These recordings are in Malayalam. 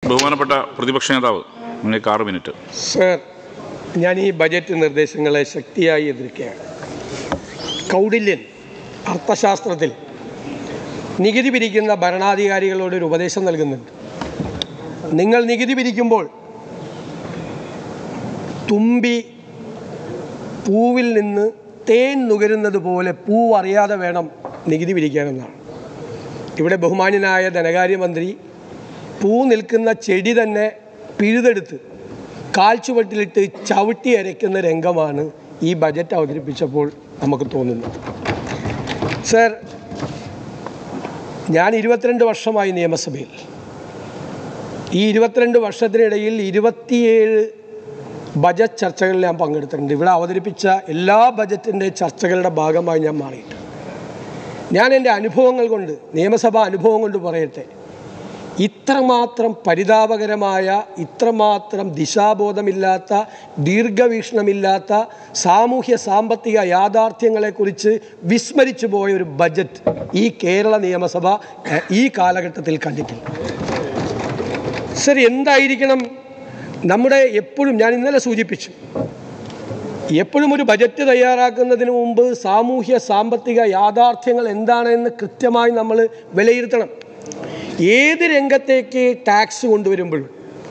ബഹുമാനപ്പെട്ട പ്രതിപക്ഷ നേതാവ്, നിങ്ങൾക്ക് 6 മിനിറ്റ്. സർ, ഞാൻ ഈ ബജറ്റ് നിർദ്ദേശങ്ങളെ ശക്തിയായി എതിർക്കുകയാണ്. കൗടില്യൻ അർത്ഥശാസ്ത്രത്തിൽ നികുതി പിരിക്കുന്ന ഭരണാധികാരികളോട് ഒരു ഉപദേശം നൽകുന്നുണ്ട്. നിങ്ങൾ നികുതി പിരിക്കുമ്പോൾ തുമ്പി പൂവിൽ നിന്ന് തേൻ നുകരുന്നത് പോലെ പൂവ് അറിയാതെ വേണം നികുതി പിരിക്കാനെന്നാണ്. ഇവിടെ ബഹുമാന്യനായ ധനകാര്യമന്ത്രി പൂ നിൽക്കുന്ന ചെടി തന്നെ പിഴുതെടുത്ത് കാൽച്ചുവട്ടിലിട്ട് ചവിട്ടി അരയ്ക്കുന്ന രംഗമാണ് ഈ ബജറ്റ് അവതരിപ്പിച്ചപ്പോൾ നമുക്ക് തോന്നുന്നത്. സർ, ഞാൻ 22 വർഷമായി നിയമസഭയിൽ. ഈ 22 വർഷത്തിനിടയിൽ 27 ബജറ്റ് ചർച്ചകളിൽ ഞാൻ പങ്കെടുത്തിട്ടുണ്ട്. ഇവിടെ അവതരിപ്പിച്ച എല്ലാ ബജറ്റിൻ്റെ ചർച്ചകളുടെ ഭാഗമായി ഞാൻ മാറിയിട്ട് ഞാൻ എൻ്റെ അനുഭവങ്ങൾ കൊണ്ട്, നിയമസഭാ അനുഭവം കൊണ്ട് പറയട്ടെ, ഇത്രമാത്രം പരിതാപകരമായ, ഇത്രമാത്രം ദിശാബോധമില്ലാത്ത, ദീർഘവീക്ഷണമില്ലാത്ത സാമൂഹ്യ സാമ്പത്തിക യാഥാർത്ഥ്യങ്ങളെക്കുറിച്ച് വിസ്മരിച്ചു പോയ ഒരു ബജറ്റ് ഈ കേരള നിയമസഭ ഈ കാലഘട്ടത്തിൽ കണ്ടിട്ടില്ല. സർ, എന്തായിരിക്കണം നമ്മുടെ എപ്പോഴും, ഞാൻ ഇന്നലെ സൂചിപ്പിച്ചു, എപ്പോഴും ഒരു ബജറ്റ് തയ്യാറാക്കുന്നതിന് മുമ്പ് സാമൂഹ്യ സാമ്പത്തിക യാഥാർത്ഥ്യങ്ങൾ എന്താണെന്ന് കൃത്യമായി നമ്മൾ വിലയിരുത്തണം. ഏത് രംഗത്തേക്ക് ടാക്സ് കൊണ്ടുവരുമ്പോഴും,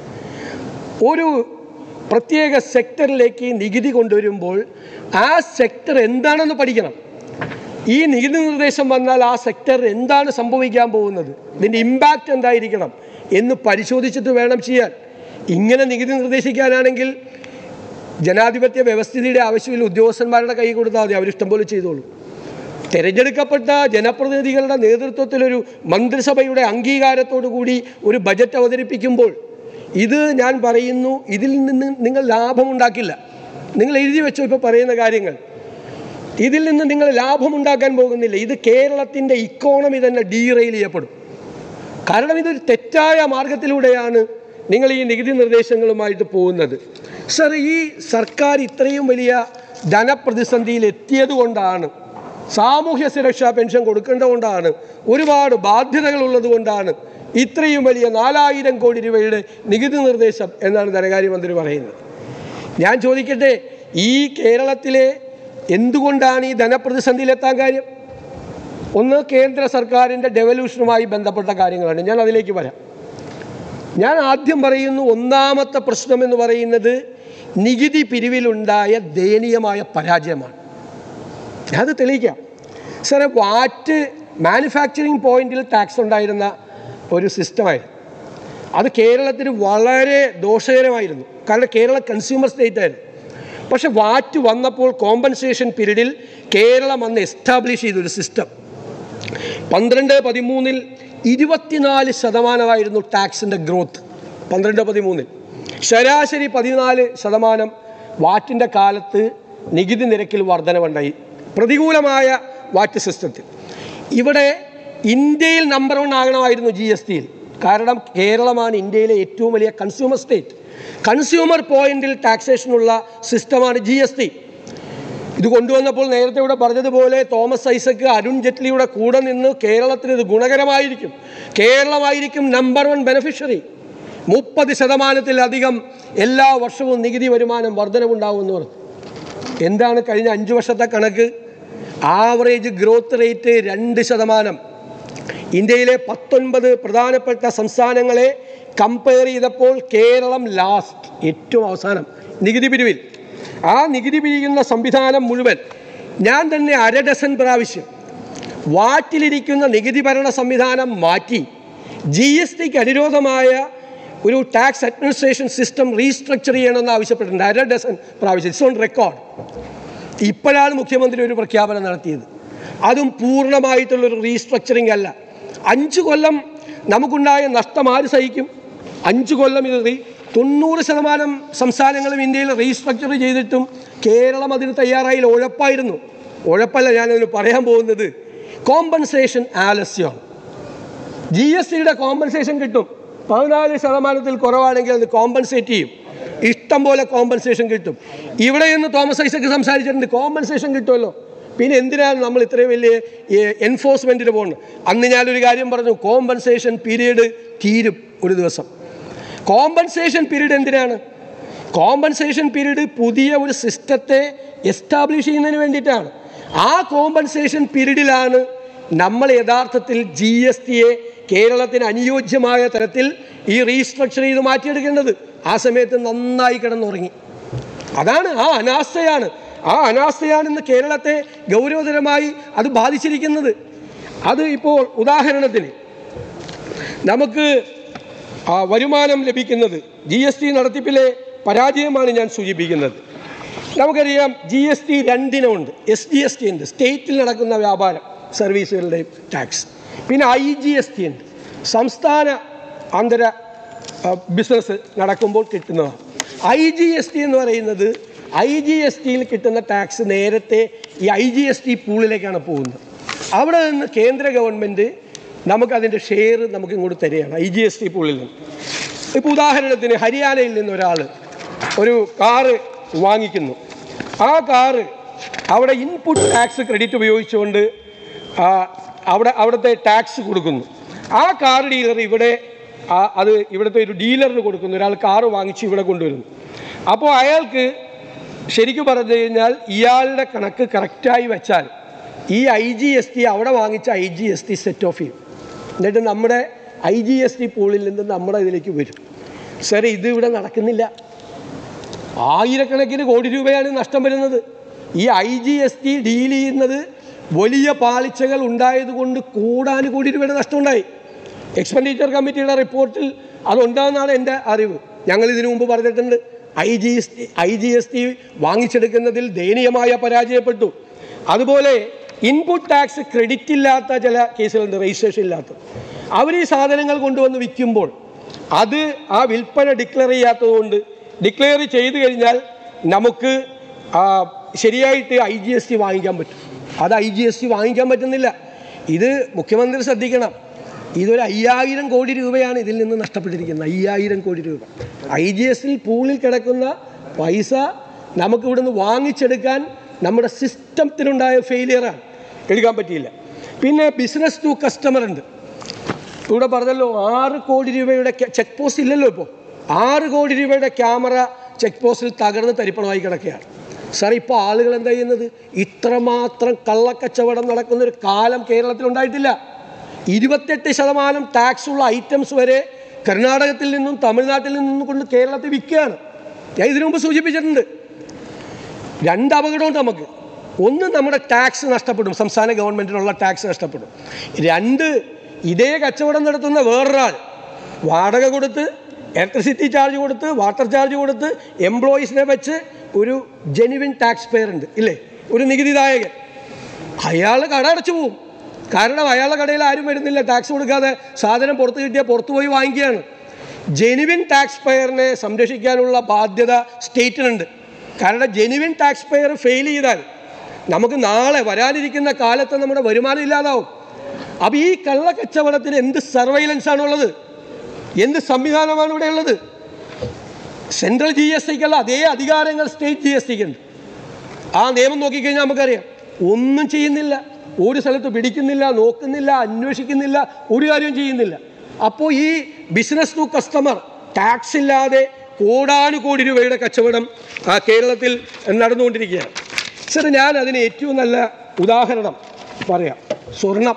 ഒരു പ്രത്യേക സെക്ടറിലേക്ക് നികുതി കൊണ്ടുവരുമ്പോൾ ആ സെക്ടർ എന്താണെന്ന് പഠിക്കണം. ഈ നികുതി നിർദ്ദേശം വന്നാൽ ആ സെക്ടർ എന്താണ് സംഭവിക്കാൻ പോകുന്നത്, ഇതിൻ്റെ ഇമ്പാക്റ്റ് എന്തായിരിക്കണം എന്ന് പരിശോധിച്ചിട്ട് വേണം ചെയ്യാൻ. ഇങ്ങനെ നികുതി നിർദ്ദേശിക്കാനാണെങ്കിൽ ജനാധിപത്യ വ്യവസ്ഥിതിയുടെ ആവശ്യമില്ല. ഉദ്യോഗസ്ഥന്മാരുടെ കൈ കൊടുത്താൽ മതി, അവരിഷ്ടം പോലെ ചെയ്തോളൂ. തിരഞ്ഞെടുക്കപ്പെട്ട ജനപ്രതിനിധികളുടെ നേതൃത്വത്തിലൊരു മന്ത്രിസഭയുടെ അംഗീകാരത്തോടു കൂടി ഒരു ബജറ്റ് അവതരിപ്പിക്കുമ്പോൾ ഇത് ഞാൻ പറയുന്നു, ഇതിൽ നിന്ന് നിങ്ങൾ ലാഭമുണ്ടാക്കില്ല. നിങ്ങൾ എഴുതി വെച്ചോ ഇപ്പോൾ പറയുന്ന കാര്യങ്ങൾ. ഇതിൽ നിന്ന് നിങ്ങൾ ലാഭമുണ്ടാക്കാൻ പോകുന്നില്ല. ഇത് കേരളത്തിൻ്റെ ഇക്കോണമി തന്നെ ഡീറെയിൽ ചെയ്യപ്പെടും. കാരണം ഇതൊരു തെറ്റായ മാർഗത്തിലൂടെയാണ് നിങ്ങൾ ഈ നികുതി നിർദ്ദേശങ്ങളുമായിട്ട് പോകുന്നത്. സർ, ഈ സർക്കാർ ഇത്രയും വലിയ ധനപ്രതിസന്ധിയിൽ എത്തിയത് കൊണ്ടാണ്, സാമൂഹ്യ സുരക്ഷാ പെൻഷൻ കൊടുക്കേണ്ടതുകൊണ്ടാണ്, ഒരുപാട് ബാധ്യതകൾ ഉള്ളത് കൊണ്ടാണ് ഇത്രയും വലിയ 4000 കോടി രൂപയുടെ നികുതി നിർദ്ദേശം എന്നാണ് ധനകാര്യമന്ത്രി പറയുന്നത്. ഞാൻ ചോദിക്കട്ടെ, ഈ കേരളത്തിലെ എന്തുകൊണ്ടാണ് ഈ ധനപ്രതിസന്ധിയിലെത്താൻ കാര്യം? ഒന്ന്, കേന്ദ്ര സർക്കാരിൻ്റെ ഡെവല്യൂഷനുമായി ബന്ധപ്പെട്ട കാര്യങ്ങളാണ്. ഞാൻ അതിലേക്ക് വരാം. ഞാൻ ആദ്യം പറയുന്നു, ഒന്നാമത്തെ പ്രശ്നം എന്ന് പറയുന്നത് നികുതി പിരിവിലുണ്ടായ ദയനീയമായ പരാജയമാണ്. അത് തെളിയിക്കാം. സാറേ, വാറ്റ് മാനുഫാക്ചറിങ് പോയിന്റിൽ ടാക്സ് ഉണ്ടായിരുന്ന ഒരു സിസ്റ്റമായിരുന്നു. അത് കേരളത്തിന് വളരെ ദോഷകരമായിരുന്നു. കാരണം കേരളം കൺസ്യൂമർ സ്റ്റേറ്റ് ആയിരുന്നു. പക്ഷെ വാറ്റ് വന്നപ്പോൾ കോമ്പൻസേഷൻ പീരീഡിൽ കേരളം അന്ന് എസ്റ്റാബ്ലിഷ് ചെയ്തൊരു സിസ്റ്റം. 12-13 24% ടാക്സിൻ്റെ ഗ്രോത്ത്. 12-13 ശരാശരി 14% വാറ്റിൻ്റെ കാലത്ത് നികുതി നിരക്കിൽ വർധനവുണ്ടായി. പ്രതികൂലമായ വാറ്റ് സിസ്റ്റത്തിൽ ഇവിടെ ഇന്ത്യയിൽ നമ്പർ 1 ആകണമായിരുന്നു GSTയിൽ. കാരണം കേരളമാണ് ഇന്ത്യയിലെ ഏറ്റവും വലിയ കൺസ്യൂമർ സ്റ്റേറ്റ്. കൺസ്യൂമർ പോയിന്റിൽ ടാക്സേഷനുള്ള സിസ്റ്റമാണ് GST. ഇത് കൊണ്ടുവന്നപ്പോൾ നേരത്തെ ഇവിടെ പറഞ്ഞതുപോലെ തോമസ് ഐസക്ക്, അരുൺ ജെയ്റ്റ്ലിയുടെ കൂടെ നിന്ന് കേരളത്തിന് ഇത് ഗുണകരമായിരിക്കും, കേരളമായിരിക്കും നമ്പർ 1 ബെനിഫിഷ്യറി. 30%-ലധികം എല്ലാ വർഷവും നികുതി വരുമാനം വർധനവുണ്ടാവുമെന്ന് പറഞ്ഞു. എന്താണ് കഴിഞ്ഞ 5 വർഷത്തെ കണക്ക്? Average growth rate 2%. ഇന്ത്യയിലെ 19 പ്രധാനപ്പെട്ട സംസ്ഥാനങ്ങളെ കമ്പയർ ചെയ്തപ്പോൾ കേരളം ലാസ്റ്റ്, ഏറ്റവും അവസാനം നികുതി പിരിവിൽ. ആ നികുതി പിരിക്കുന്ന സംവിധാനം മുഴുവൻ ഞാൻ തന്നെ 1/2 ഡസൻ പ്രാവശ്യം വാറ്റിലിരിക്കുന്ന നികുതി ഭരണ സംവിധാനം മാറ്റി GSTക്ക് അനുരോധമായ ഒരു ടാക്സ് അഡ്മിനിസ്ട്രേഷൻ സിസ്റ്റം റീസ്ട്രക്ചർ ചെയ്യണമെന്ന് ആവശ്യപ്പെട്ടിട്ടുണ്ട്. 1/2 ഡസൻ പ്രാവശ്യം. It's on record. ഇപ്പോഴാണ് മുഖ്യമന്ത്രി ഒരു പ്രഖ്യാപനം നടത്തിയത്. അതും പൂർണ്ണമായിട്ടുള്ളൊരു റീസ്ട്രക്ചറിങ് അല്ല. 5 കൊല്ലം നമുക്കുണ്ടായ നഷ്ടം ആര് സഹിക്കും? 5 കൊല്ലം ഇത് 90% സംസ്ഥാനങ്ങളും ഇന്ത്യയിൽ റീസ്ട്രക്ചർ ചെയ്തിട്ടും കേരളം അതിന് തയ്യാറായി. ഉഴപ്പായിരുന്നു. ഉഴപ്പല്ല ഞാനതിന് പറയാൻ പോകുന്നത്. കോമ്പൻസേഷൻ ആലസ്യമാണ്. GSTയുടെ കോമ്പൻസേഷൻ കിട്ടും. 14%-ൽ കുറവാണെങ്കിൽ അത് കോമ്പൻസേറ്റ് ചെയ്യും. ഇഷ്ടം പോലെ കോമ്പൻസേഷൻ കിട്ടും. ഇവിടെ നിന്ന് തോമസ് ഐസക്ക് സംസാരിച്ചിട്ടുണ്ട്, കോമ്പൻസേഷൻ കിട്ടുമല്ലോ, പിന്നെ എന്തിനാണ് നമ്മൾ ഇത്രയും വലിയ എൻഫോഴ്സ്മെൻറ്റിന് പോകുന്നത്? അന്ന് ഞാനൊരു കാര്യം പറഞ്ഞു, കോമ്പൻസേഷൻ പീരീഡ് തീരും ഒരു ദിവസം. കോമ്പൻസേഷൻ പീരീഡ് എന്തിനാണ്? കോമ്പൻസേഷൻ പീരീഡ് പുതിയ ഒരു സിസ്റ്റത്തെ എസ്റ്റാബ്ലിഷ് ചെയ്യുന്നതിന് വേണ്ടിയിട്ടാണ്. ആ കോമ്പൻസേഷൻ പീരീഡിലാണ് നമ്മൾ യഥാർത്ഥത്തിൽ GSTയെ കേരളത്തിന് അനുയോജ്യമായ തരത്തിൽ ഈ റീസ്ട്രക്ചർ ചെയ്ത് മാറ്റിയെടുക്കേണ്ടത്. ആ സമയത്ത് നന്നായി കിടന്നുറങ്ങി. അതാണ് ആ അനാസ്ഥയാണ് ഇന്ന് കേരളത്തെ ഗൗരവതരമായി അത് ബാധിച്ചിരിക്കുന്നത്. അത് ഇപ്പോൾ ഉദാഹരണത്തിന് നമുക്ക് വരുമാനം ലഭിക്കുന്നത് GST നടത്തിപ്പിലെ പരാജയമാണ് ഞാൻ സൂചിപ്പിക്കുന്നത്. നമുക്കറിയാം GST രണ്ടിനുണ്ട്. SGST ഉണ്ട്, സ്റ്റേറ്റിൽ നടക്കുന്ന വ്യാപാരം സർവീസുകളുടെ ടാക്സ്. പിന്നെ IGST ഉണ്ട്, സംസ്ഥാന ആന്തര ബിസിനസ് നടക്കുമ്പോൾ കിട്ടുന്നതാണ്. IGST എന്ന് പറയുന്നത് IGSTയിൽ കിട്ടുന്ന ടാക്സ് നേരത്തെ ഈ IGST പൂളിലേക്കാണ് പോകുന്നത്. അവിടെ നിന്ന് കേന്ദ്ര ഗവൺമെൻറ് നമുക്കതിൻ്റെ ഷെയർ നമുക്ക് ഇങ്ങോട്ട് തരികയാണ് IGST പൂളിൽ നിന്ന്. ഇപ്പോൾ ഉദാഹരണത്തിന് ഹരിയാനയിൽ നിന്ന് ഒരാൾ ഒരു കാറ് വാങ്ങിക്കുന്നു. ആ കാറ് അവിടെ ഇൻപുട്ട് ടാക്സ് ക്രെഡിറ്റ് ഉപയോഗിച്ചുകൊണ്ട് അവിടുത്തെ ടാക്സ് കൊടുക്കുന്നു. ആ കാർ ഡീലർ ഇവിടുത്തെ ഒരു ഡീലറിന് കൊടുക്കുന്നു. ഒരാൾ കാറ് വാങ്ങിച്ച് ഇവിടെ കൊണ്ടുവരുന്നു. അപ്പോൾ അയാൾക്ക് ശരിക്കും പറഞ്ഞു കഴിഞ്ഞാൽ ഇയാളുടെ കണക്ക് കറക്റ്റായി വെച്ചാൽ ഈ IGST അവിടെ വാങ്ങിച്ച IGST സെറ്റ് ഓഫ് ചെയ്യും. എന്നിട്ട് നമ്മുടെ IGST പൂളിൽ നിന്ന് നമ്മുടെ ഇതിലേക്ക് വരും. സാർ ഇത് ഇവിടെ നടക്കുന്നില്ല. ആയിരക്കണക്കിന് കോടി രൂപയാണ് നഷ്ടം വരുന്നത്. ഈ IGST ഡീൽ ചെയ്യുന്നത് വലിയ പാളിച്ചകൾ ഉണ്ടായതുകൊണ്ട് കോടി രൂപയുടെ നഷ്ടമുണ്ടായി. എക്സ്പെൻഡിച്ചർ കമ്മിറ്റിയുടെ റിപ്പോർട്ടിൽ അതുണ്ടാകുന്നതാണ് എൻ്റെ അറിവ്. ഞങ്ങൾ ഇതിനു മുമ്പ് പറഞ്ഞിട്ടുണ്ട്, IGST വാങ്ങിച്ചെടുക്കുന്നതിൽ ദയനീയമായ പരാജയപ്പെട്ടു. അതുപോലെ ഇൻപുട്ട് ടാക്സ് ക്രെഡിറ്റ് ഇല്ലാത്ത ചില കേസുകളുണ്ട്, രജിസ്ട്രേഷൻ ഇല്ലാത്ത. അവർ ഈ സാധനങ്ങൾ കൊണ്ടുവന്ന് വിൽക്കുമ്പോൾ അത് ആ വിൽപ്പന ഡിക്ലെയർ ചെയ്യാത്തതുകൊണ്ട് ഡിക്ലെയർ ചെയ്ത് കഴിഞ്ഞാൽ നമുക്ക് ശരിയായിട്ട് IGST വാങ്ങിക്കാൻ പറ്റും. അത് IGST വാങ്ങിക്കാൻ പറ്റുന്നില്ല. ഇത് മുഖ്യമന്ത്രി ശ്രദ്ധിക്കണം. ഇതൊരു 5000 കോടി രൂപയാണ് ഇതിൽ നിന്ന് നഷ്ടപ്പെട്ടിരിക്കുന്നത്. 5000 കോടി രൂപ IGST പൂളിൽ കിടക്കുന്ന പൈസ നമുക്ക് ഇവിടുന്ന് വാങ്ങിച്ചെടുക്കാൻ നമ്മുടെ സിസ്റ്റത്തിനുണ്ടായ ഫെയിലിയറാണ്, എടുക്കാൻ പറ്റിയില്ല. പിന്നെ ബിസിനസ് ടു കസ്റ്റമർ ഉണ്ട്. ഇവിടെ പറഞ്ഞല്ലോ 6 കോടി രൂപയുടെ ചെക്ക് പോസ്റ്റ് ഇല്ലല്ലോ. ഇപ്പോൾ 6 കോടി രൂപയുടെ ക്യാമറ ചെക്ക് പോസ്റ്റിൽ തകർന്ന് തരിപ്പണമായി കിടക്കുകയാണ്. സാർ ഇപ്പോൾ ആളുകൾ എന്താ ചെയ്യുന്നത്? ഇത്രമാത്രം കള്ളക്കച്ചവടം നടക്കുന്നൊരു കാലം കേരളത്തിലുണ്ടായിട്ടില്ല. 28% ടാക്സുള്ള ഐറ്റംസ് വരെ കർണാടകത്തിൽ നിന്നും തമിഴ്നാട്ടിൽ നിന്നും കൊണ്ട് കേരളത്തിൽ വിൽക്കുകയാണ്. ഞാൻ ഇതിനു മുമ്പ് സൂചിപ്പിച്ചിട്ടുണ്ട്. 2 അപകടമുണ്ട് നമുക്ക്. ഒന്ന്, നമ്മുടെ ടാക്സ് നഷ്ടപ്പെടും, സംസ്ഥാന ഗവൺമെൻറ്റിനുള്ള ടാക്സ് നഷ്ടപ്പെടും. 2, ഇതേ കച്ചവടം നടത്തുന്ന വേറൊരാൾ വാടക കൊടുത്ത്, ഇലക്ട്രിസിറ്റി ചാർജ് കൊടുത്ത്, വാട്ടർ ചാർജ് കൊടുത്ത് എംപ്ലോയീസിനെ വെച്ച് ഒരു ജെനുവിൻ ടാക്സ് പെയർ ഉണ്ട് ഇല്ലേ, ഒരു നികുതിദായകൻ, അയാൾ കട അടച്ചു പോവും. കാരണം അയാളുടെ കടയിൽ ആരും വരുന്നില്ല, ടാക്സ് കൊടുക്കാതെ സാധനം പുറത്ത് കിട്ടിയാൽ പുറത്തു പോയി വാങ്ങിക്കുകയാണ്. ജെനുവിൻ ടാക്സ് പെയറിനെ സംരക്ഷിക്കാനുള്ള ബാധ്യത സ്റ്റേറ്റിനുണ്ട്. കാരണം ജെനുവിൻ ടാക്സ് പെയർ ഫെയിൽ ചെയ്താൽ നമുക്ക് നാളെ വരാനിരിക്കുന്ന കാലത്ത് നമ്മുടെ വരുമാനം ഇല്ലാതാവും. അപ്പോൾ ഈ കള്ളക്കച്ചവടത്തിന് എന്ത് സർവൈലൻസ് ആണുള്ളത്? എന്ത് സംവിധാനമാണ് ഇവിടെ ഉള്ളത്? സെൻട്രൽ GSTക്കുള്ള അതേ അധികാരങ്ങൾ സ്റ്റേറ്റ് GSTക്കുണ്ട്. ആ നിയമം നോക്കിക്കഴിഞ്ഞാൽ നമുക്കറിയാം, ഒന്നും ചെയ്യുന്നില്ല. ഒരു സ്ഥലത്ത് പിടിക്കുന്നില്ല, നോക്കുന്നില്ല, അന്വേഷിക്കുന്നില്ല, ഒരു കാര്യവും ചെയ്യുന്നില്ല. അപ്പോൾ ഈ ബിസിനസ് ടു കസ്റ്റമർ ടാക്സ് ഇല്ലാതെ കോടാനുകോടി രൂപയുടെ കച്ചവടം കേരളത്തിൽ നടന്നുകൊണ്ടിരിക്കുകയാണ്. സാർ, ഞാൻ അതിന് ഏറ്റവും നല്ല ഉദാഹരണം പറയാം. സ്വർണം.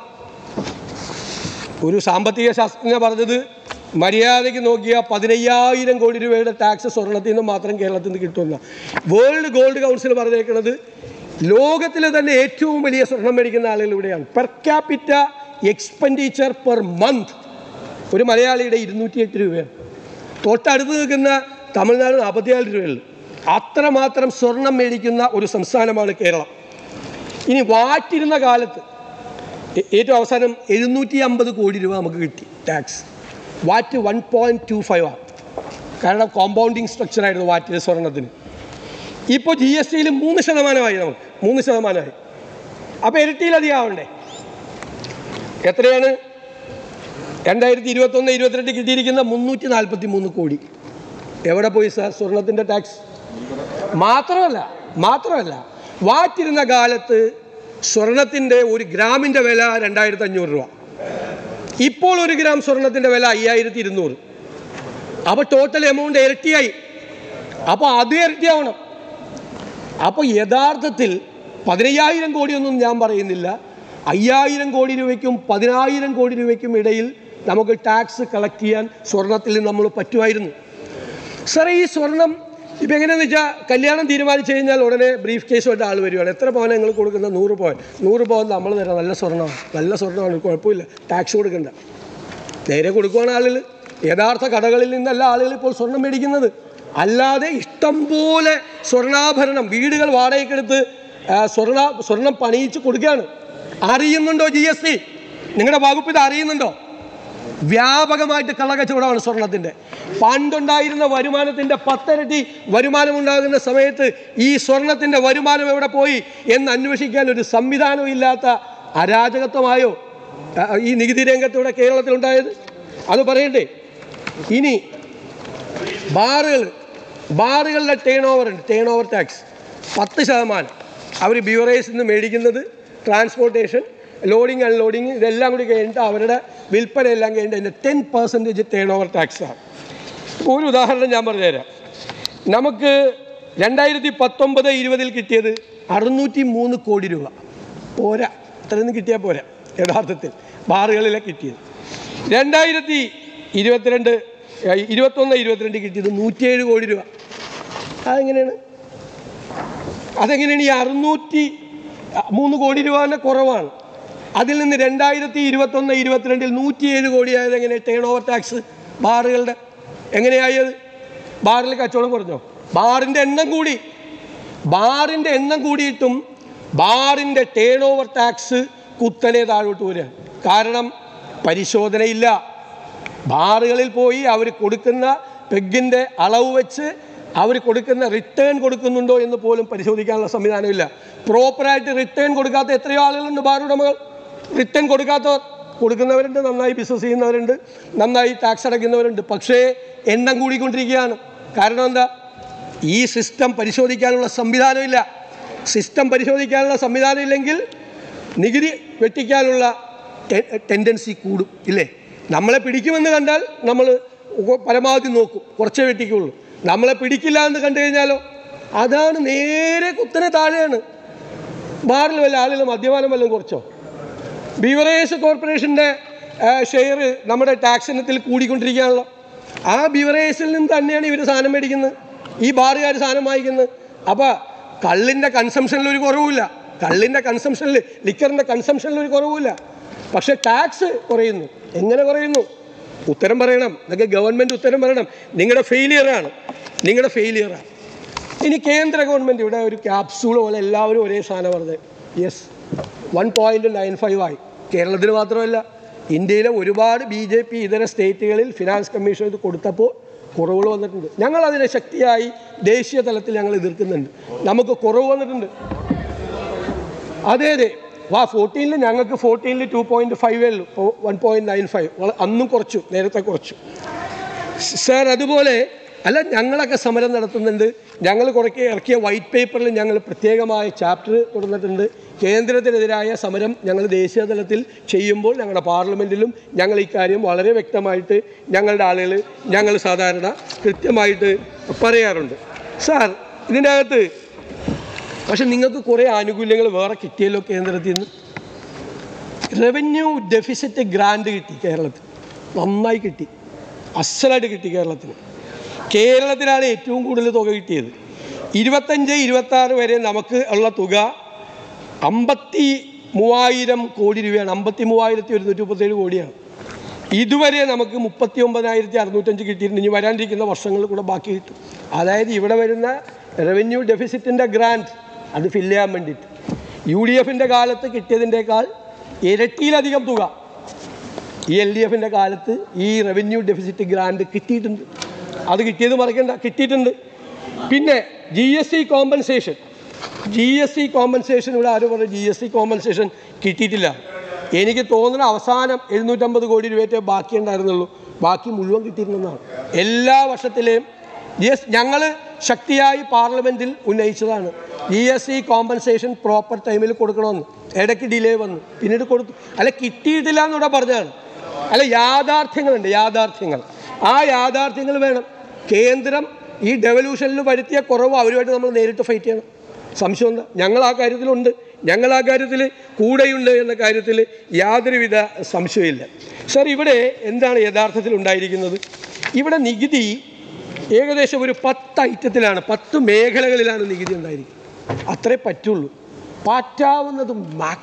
ഒരു സാമ്പത്തിക ശാസ്ത്രജ്ഞ പറഞ്ഞത്, മര്യാദയ്ക്ക് നോക്കിയാൽ 15000 കോടി രൂപയുടെ ടാക്സ് സ്വർണത്തിൽ നിന്ന് മാത്രം കേരളത്തിൽ നിന്ന് കിട്ടുമെന്ന. വേൾഡ് ഗോൾഡ് കൗൺസിൽ പറഞ്ഞേക്കുന്നത് ലോകത്തിലെ തന്നെ ഏറ്റവും വലിയ സ്വർണം മേടിക്കുന്ന ആളുകൾ ഇവിടെയാണ്. Per capita expenditure per month ഒരു മലയാളിയുടെ 208 രൂപയാണ്. തൊട്ടടുത്ത് നിൽക്കുന്ന തമിഴ്നാട് 44 രൂപയുള്ളൂ. അത്രമാത്രം സ്വർണം മേടിക്കുന്ന ഒരു സംസ്ഥാനമാണ് കേരളം. ഇനി വാറ്റിരുന്ന കാലത്ത് ഏറ്റവും അവസാനം 750 കോടി രൂപ നമുക്ക് കിട്ടി ടാക്സ്. വാറ്റ് 1.25 ആണ്. കാരണം കോമ്പൗണ്ടിങ് സ്ട്രക്ചറായിരുന്നു വാറ്റിൽ സ്വർണത്തിന്. ഇപ്പോൾ GSTയിൽ 3% നമുക്ക് 3%. അപ്പോൾ ഇരട്ടിയിലധികം ആവണ്ടേ? എത്രയാണ് 2021-22 കിട്ടിയിരിക്കുന്ന 343 കോടി? എവിടെ പോയി സാർ സ്വർണത്തിൻ്റെ ടാക്സ്? മാത്രമല്ല വാറ്റിരുന്ന കാലത്ത് സ്വർണത്തിൻ്റെ 1 ഗ്രാമിൻ്റെ വില 2500 രൂപ. ഇപ്പോൾ 1 ഗ്രാം സ്വർണത്തിൻ്റെ വില 5200. അപ്പോൾ ടോട്ടൽ എമൗണ്ട് ഇരട്ടിയായി. അപ്പോൾ അത് ഇരട്ടിയാവണം. അപ്പോൾ യഥാർത്ഥത്തിൽ 15,000 കോടിയൊന്നും ഞാൻ പറയുന്നില്ല, 5,000 കോടി രൂപയ്ക്കും 10,000 കോടി രൂപയ്ക്കും ഇടയിൽ നമുക്ക് ടാക്സ് കളക്ട് ചെയ്യാൻ സ്വർണത്തിൽ നമ്മൾ പറ്റുമായിരുന്നു. സാറേ, ഈ സ്വർണം ഇപ്പം എങ്ങനെയാണെന്ന് വെച്ചാൽ കല്യാണം തീരുമാനിച്ചു കഴിഞ്ഞാൽ ഉടനെ ബ്രീഫ് കേസുമായിട്ട് ആൾ വരുവാണ്. എത്ര പവനാണ് നിങ്ങൾ കൊടുക്കുന്ന? 100 പവൻ. 100 പവൻ നമ്മൾ തരാം. നല്ല സ്വർണ്ണമാണ്, കുഴപ്പമില്ല, ടാക്സ് കൊടുക്കണ്ട. നേരെ കൊടുക്കുവാണ് ആളുകൾ. യഥാർത്ഥ കടകളിൽ നിന്നല്ല ആളുകൾ ഇപ്പോൾ സ്വർണം മേടിക്കുന്നത്. അല്ലാതെ ഇഷ്ടം പോലെ സ്വർണ്ണാഭരണം വീടുകൾ വാടകയ്ക്കെടുത്ത് സ്വർണം പണിയിച്ച് കൊടുക്കുകയാണ്. അറിയുന്നുണ്ടോ GST? നിങ്ങളുടെ വകുപ്പ് ഇത് അറിയുന്നുണ്ടോ? വ്യാപകമായിട്ട് കള്ളക്കച്ചവടമാണ് സ്വർണത്തിൻ്റെ. പണ്ടുണ്ടായിരുന്ന വരുമാനത്തിൻ്റെ 10 ഇരട്ടി വരുമാനമുണ്ടാകുന്ന സമയത്ത് ഈ സ്വർണത്തിൻ്റെ വരുമാനം എവിടെ പോയി എന്ന് അന്വേഷിക്കാൻ ഒരു സംവിധാനവും ഇല്ലാത്ത അരാജകത്വമായോ ഈ നികുതി രംഗത്തൂടെ കേരളത്തിലുണ്ടായത്? അത് പറയണ്ടേ? ഇനി ബാറുകളുടെ ടേൺ ഓവർ ടാക്സ് 10%. അവർ ബിവറേജിൽ നിന്ന് മേടിക്കുന്നത്, ട്രാൻസ്പോർട്ടേഷൻ, ലോഡിങ് അൺലോഡിങ് ഇതെല്ലാം കൂടി കഴിഞ്ഞിട്ട് അവരുടെ വിൽപ്പന എല്ലാം കഴിഞ്ഞിട്ട് അതിൻ്റെ 10% ടേൺ ഓവർ ടാക്സാണ്. ഒരു ഉദാഹരണം ഞാൻ പറഞ്ഞുതരാം. നമുക്ക് 2019-20 കിട്ടിയത് 603 കോടി രൂപ. പോരാ, അത്രയൊന്നും കിട്ടിയാൽ പോരാ. യഥാർത്ഥത്തിൽ ബാറുകളിലെ കിട്ടിയത് 2021-22 കിട്ടിയത് 107 കോടി രൂപ. അതെങ്ങനെയാണ് ഈ 603 കോടി രൂപ തന്നെ കുറവാണ്. അതിൽ നിന്ന് 2021-22 107 കോടിയായത് എങ്ങനെ? ടേൺ ഓവർ ടാക്സ് ബാറുകളുടെ എങ്ങനെയായത്? ബാറിൽ കച്ചവടം കുറഞ്ഞോ? ബാറിൻ്റെ എണ്ണം കൂടിയിട്ടും ബാറിൻ്റെ ടേൺ ഓവർ ടാക്സ് കുത്തനെ താഴോട്ട് വരികയാണ്. കാരണം പരിശോധനയില്ല. ബാറുകളിൽ പോയി അവർ കൊടുക്കുന്ന പെഗിൻ്റെ അളവ് വെച്ച് അവർ കൊടുക്കുന്ന റിട്ടേൺ കൊടുക്കുന്നുണ്ടോ എന്ന് പോലും പരിശോധിക്കാനുള്ള സംവിധാനമില്ല. പ്രോപ്പറായിട്ട് റിട്ടേൺ കൊടുക്കാത്ത എത്രയോ ആളുകളുണ്ട് ബാറുടമകൾ. റിട്ടേൺ കൊടുക്കുന്നവരുണ്ട്, നന്നായി ബിസിനസ് ചെയ്യുന്നവരുണ്ട്, നന്നായി ടാക്സ് അടയ്ക്കുന്നവരുണ്ട്. പക്ഷേ എണ്ണം കൂടിക്കൊണ്ടിരിക്കുകയാണ്. കാരണം എന്താ? ഈ സിസ്റ്റം പരിശോധിക്കാനുള്ള സംവിധാനമില്ല. സംവിധാനമില്ലെങ്കിൽ നികുതി വെട്ടിക്കാനുള്ള ടെൻഡൻസി കൂടും, ഇല്ലേ? നമ്മളെ പിടിക്കുമെന്ന് കണ്ടാൽ നമ്മൾ പരമാവധി നോക്കും, കുറച്ചേ വെട്ടിക്കുള്ളൂ. നമ്മളെ പിടിക്കില്ല എന്ന് കണ്ടു കഴിഞ്ഞാലോ അതാണ് നേരെ കുത്തനെ താഴെയാണ്. ബാറിൽ വല്ല ആളുകൾ മദ്യപാനം വല്ലതും കുറച്ചോ? ബിവറേജ് കോർപ്പറേഷൻ്റെ ഷെയർ നമ്മുടെ ടാക്സ് ഇനത്തിൽ കൂടിക്കൊണ്ടിരിക്കുകയാണല്ലോ. ആ ബിവറേജിൽ നിന്ന് തന്നെയാണ് ഇവർ സാധനം മേടിക്കുന്നത്, ഈ ബാറുകാർ സാധനം വാങ്ങിക്കുന്നത്. അപ്പോൾ കള്ളിൻ്റെ കൺസംഷനിൽ ഒരു കുറവുമില്ല, ലിക്കറിൻ്റെ കൺസംഷനിൽ ഒരു കുറവുമില്ല. പക്ഷേ ടാക്സ് കുറയുന്നു. എങ്ങനെ കുറയുന്നു? ഉത്തരം പറയണം. നിങ്ങൾക്ക് ഗവൺമെൻറ് ഉത്തരം പറയണം. നിങ്ങളുടെ ഫെയിലിയറാണ്. ഇനി കേന്ദ്ര ഗവൺമെൻറ് ഇവിടെ ഒരു ക്യാപ്സൂൾ പോലെ എല്ലാവരും ഒരേ സാധനം പറഞ്ഞത്. യെസ്, 1.95 ആയി. കേരളത്തിന് മാത്രമല്ല, ഇന്ത്യയിലെ ഒരുപാട് BJP ഇതര സ്റ്റേറ്റുകളിൽ ഫിനാൻസ് കമ്മീഷൻ ഇത് കൊടുത്തപ്പോൾ കുറവുകൾ വന്നിട്ടുണ്ട്. ഞങ്ങളതിനെ ശക്തിയായി ദേശീയ തലത്തിൽ ഞങ്ങൾ എതിർക്കുന്നുണ്ട്. നമുക്ക് കുറവ് വന്നിട്ടുണ്ട്. അതെ, 14 ഞങ്ങൾക്ക് 14 2.5 ഉള്ളൂ, 1.95. അന്നും കുറച്ചു, നേരത്തെ കുറച്ചു സാർ. അതുപോലെ അല്ല, ഞങ്ങളൊക്കെ സമരം നടത്തുന്നുണ്ട്. ഞങ്ങൾ ഇറക്കിയ വൈറ്റ് പേപ്പറിൽ ഞങ്ങൾ പ്രത്യേകമായ ചാപ്റ്റർ കൊടുത്തിട്ടുണ്ട്. കേന്ദ്രത്തിനെതിരായ സമരം ഞങ്ങൾ ദേശീയ തലത്തിൽ ചെയ്യുമ്പോൾ ഞങ്ങളുടെ പാർലമെൻറ്റിലും ഞങ്ങൾ ഇക്കാര്യം വളരെ വ്യക്തമായിട്ട് ഞങ്ങളുടെ ആളുകൾ ഞങ്ങൾ സാധാരണ കൃത്യമായിട്ട് പറയാറുണ്ട് സാർ. ഇതിൻ്റെ അകത്ത് പക്ഷെ നിങ്ങൾക്ക് കുറേ ആനുകൂല്യങ്ങൾ വേറെ കിട്ടിയല്ലോ കേന്ദ്രത്തിൽ നിന്ന്. റവന്യൂ ഡെഫിസിറ്റ് ഗ്രാൻഡ് കിട്ടി കേരളത്തിൽ, നന്നായി കിട്ടി, അസലായിട്ട് കിട്ടി കേരളത്തിന്. കേരളത്തിലാണ് ഏറ്റവും കൂടുതൽ തുക കിട്ടിയത്. 25-26 വരെ നമുക്ക് ഉള്ള തുക 53,000 കോടി രൂപയാണ്. 53,137 കോടിയാണ്. ഇതുവരെ നമുക്ക് 39,605 കിട്ടിയിട്ടുണ്ട്. ഇനി വരാനിരിക്കുന്ന വർഷങ്ങളിൽ കൂടെ ബാക്കി കിട്ടും. അതായത് ഇവിടെ വരുന്ന റവന്യൂ ഡെഫിസിറ്റിൻ്റെ ഗ്രാൻഡ് അത് ഫില്ല് ചെയ്യാൻ വേണ്ടിയിട്ട് UDFൻ്റെ കാലത്ത് കിട്ടിയതിൻ്റെക്കാൾ ഇരട്ടിയിലധികം തുക ഈ LDFൻ്റെ കാലത്ത് ഈ റവന്യൂ ഡെഫിസിറ്റ് ഗ്രാൻഡ് കിട്ടിയിട്ടുണ്ട്. അത് കിട്ടിയത് മറക്കണ്ട, കിട്ടിയിട്ടുണ്ട്. പിന്നെ GST കോമ്പൻസേഷൻ ഇവിടെ ആരും പറഞ്ഞു GST കോമ്പൻസേഷൻ കിട്ടിയിട്ടില്ല. എനിക്ക് തോന്നുന്ന അവസാനം 750 കോടി രൂപയെ ബാക്കി ഉണ്ടായിരുന്നുള്ളൂ, ബാക്കി മുഴുവൻ കിട്ടിയിരുന്നെന്നാണ്. എല്ലാ വർഷത്തിലെയും ഞങ്ങൾ ശക്തിയായി പാർലമെൻറ്റിൽ ഉന്നയിച്ചതാണ് GST കോമ്പൻസേഷൻ പ്രോപ്പർ ടൈമിൽ കൊടുക്കണമെന്ന്. ഇടയ്ക്ക് ഡിലേ വന്നു, പിന്നീട് കൊടുത്തു. അല്ല, കിട്ടിയിട്ടില്ല എന്നിവിടെ പറഞ്ഞതാണ്. അല്ല, യാഥാർത്ഥ്യങ്ങളുണ്ട്. ആ യാഥാർത്ഥ്യങ്ങൾ വേണം. കേന്ദ്രം ഈ ഡെവല്യൂഷനിൽ വരുത്തിയ കുറവ് അവരുമായിട്ട് നമ്മൾ നേരിട്ട് ഫൈറ്റ് ചെയ്യണം. സംശയം എന്താ? ഞങ്ങൾ ആ കാര്യത്തിലുണ്ട്, ഞങ്ങൾ ആ കാര്യത്തിൽ കൂടെയുണ്ട് എന്ന കാര്യത്തിൽ യാതൊരുവിധ സംശയമില്ല. സർ, ഇവിടെ എന്താണ് യഥാർത്ഥത്തിൽ ഉണ്ടായിരിക്കുന്നത്? ഇവിടെ നികുതി ഏകദേശം ഒരു 10 ഐറ്റത്തിലാണ്, 10 മേഖലകളിലാണ് നികുതി ഉണ്ടായിരിക്കുന്നത്. അത്രേ പറ്റുള്ളൂ. പറ്റാവുന്നതും